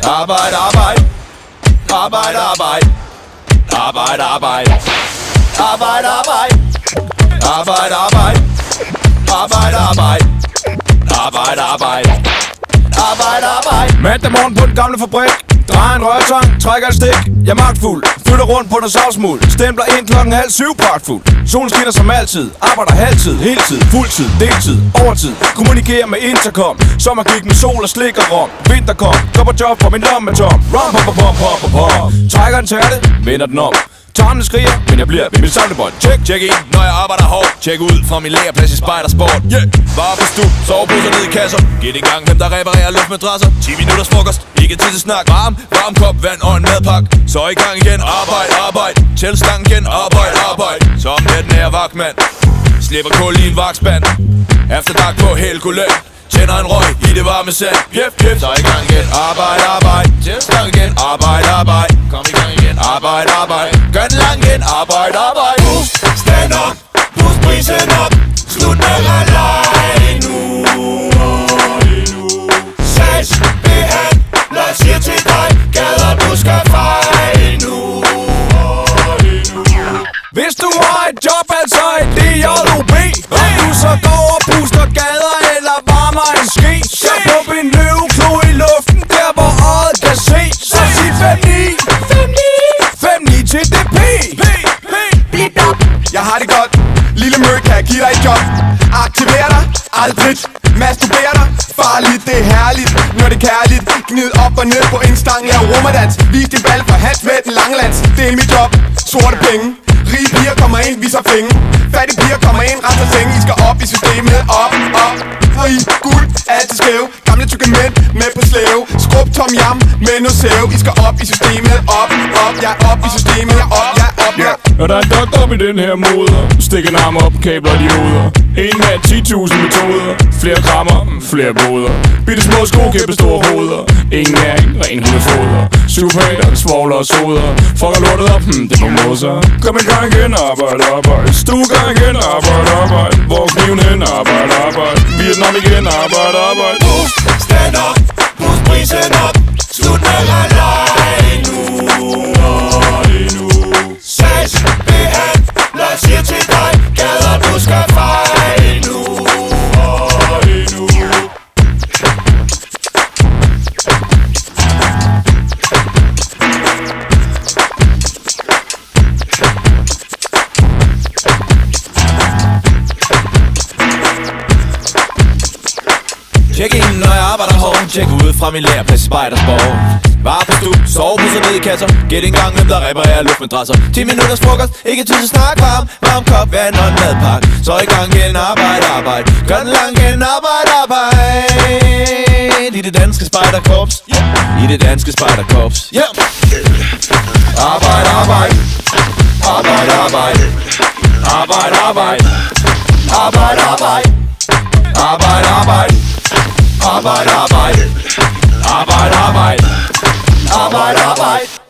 Arbejde, arbejde. Arbejde, arbejde. Arbejde, arbejde. Arbejde, arbejde. Arbejde, arbejde. Arbejde, arbejde. Arbejde, arbejde. Arbejde, arbejde. Mandag morgen på den gamle fabrik. Drejer en rørtang, trækker et stik. Jeg er magtfuld, flytter rundt på den savsmuld. Stempler ind 6:30, pragtfuld. Solen skinner som altid, arbejder halvtid, heltid, fuldtid, deltid, overtid. Kommunikerer med intercom, sommergik med sol og slik og rom. Vinter kom, går på job for min lomme er tom. Rom, pom, pom, pom, pom, pom. Trækker en tærte, vender den om. Tarmene skriger, men jeg bliver ved mit samlebånd. Check in, når jeg arbejder hårdt. Check ud fra min læreplads i spejdersport. Bare på stue, soveposer ned i kasser. Giv i gang, hvem der reparerer luftmadrasser. 10 minutters frokost, ikke tid til snak. Varm kop vand og en madpakke. Så i gang igen, arbejde. Tæl stangen igen, arbejde. Som den her vagtmand. Slipper kul i en vagtspand. Efter dag på Helgoland. Tænder en røg i det varme sand. Pjef, så i gang igen. Arbejde. Tæl stangen igen, arbejde. Kom i gang igen, arbejde. Gør den lang igen, arbejde. Boost, stand up, boost prisen op. Slut med at lege nu. Sags, behandler siger til dig, gader du skal fejle nu. Hvis du har et job, altså et D-J-O-B, og du så går og puster gader eller varmer en ske, så på en løveklo i luften, der hvor øjet kan se. Så sig 5-9 til det P. Jeg har det godt, lille møg kan jeg give dig et job. Aktiver dig, aldrig, masturber dig. Farligt, det er herligt, når det er kærligt. Gnid op og ned på en stang, lav rummerdans. Vis din ball fra hat med den langlands. Det er mit job, sorte penge. Rige piger kommer ind, viser fingre. Fattige piger kommer ind, rester senge. I skal op i systemet, op. Og i guld, altid skæv. Gamle tykke mænd med på slæve. Skrub tom jam med noget sæve. I skal op i systemet, op. Jeg er op i systemet, jeg er op. Og der er en doktor op i den her moder. Stik en arm op, kabler de hoveder. En mand, 10.000 metoder. Flere krammer, flere boder. Bitte små sko, kæmpe store hoveder. Ingen næring, ren hundefoder. Superhater, svogler og soder. Fucker lortet op, det må moser. Kom i gang igen, arbejde. Stue gang igen, arbejde. Hvor kniven hen, arbejde. Vietnam igen, arbejde. Boost, stand up, boost prisen op. Slut med at lege nu. Sags, behandler siger til dig, gader du skal fejle nu. Check in, når jeg arbejder hårdt. Check ud fra min læreplads i spejdersport. Var på stue, soveposer ned i kasser. Gæt en gang, hvem der reparerer luftmadrasser. 10 minutters frokost, ikke tid til snak. Varm kop vand og en madpakke. Så i gang igen, arbejde. Gør den lang igen, arbejde. I det danske spejderkorps. I det danske spejderkorps. Arbejde. Arbejde.